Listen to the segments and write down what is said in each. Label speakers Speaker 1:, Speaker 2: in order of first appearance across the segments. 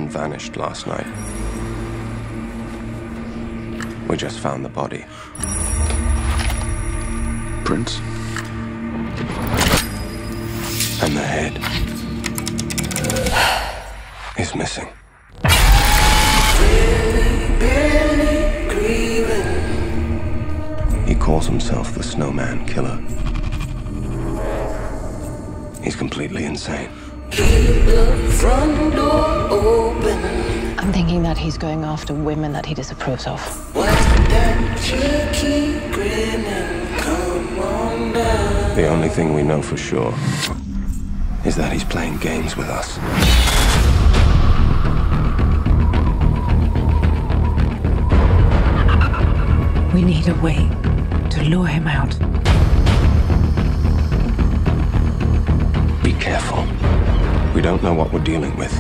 Speaker 1: man vanished last night. We just found the body.
Speaker 2: Prince?
Speaker 1: And the head is missing. He calls himself the Snowman Killer. He's completely insane.
Speaker 3: Keep the front door open.
Speaker 4: I'm thinking that he's going after women that he disapproves of.
Speaker 3: What's that cheeky grinning? Come on down.
Speaker 1: The only thing we know for sure is that he's playing games with us.
Speaker 4: We need a way to lure him out.
Speaker 1: Be careful. We don't know what we're dealing with.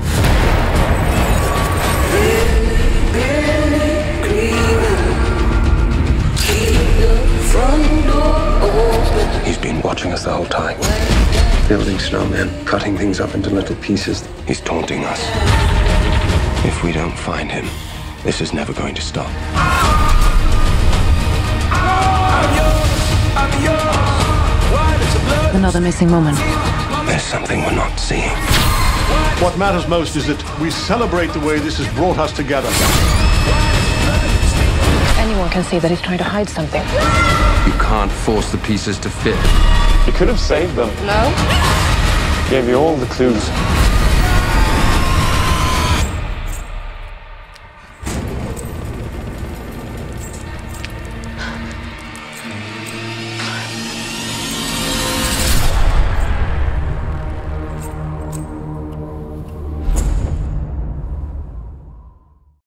Speaker 1: He's been watching us the whole time. Building snowmen, cutting things up into little pieces. He's taunting us. If we don't find him, this is never going to stop.
Speaker 4: Another missing woman.
Speaker 1: There's something we're not seeing.
Speaker 5: What matters most is that we celebrate the way this has brought us together.
Speaker 4: Anyone can see that he's trying to hide something.
Speaker 2: You can't force the pieces to fit.
Speaker 6: You could have saved them.
Speaker 4: No?
Speaker 6: Gave you all the clues.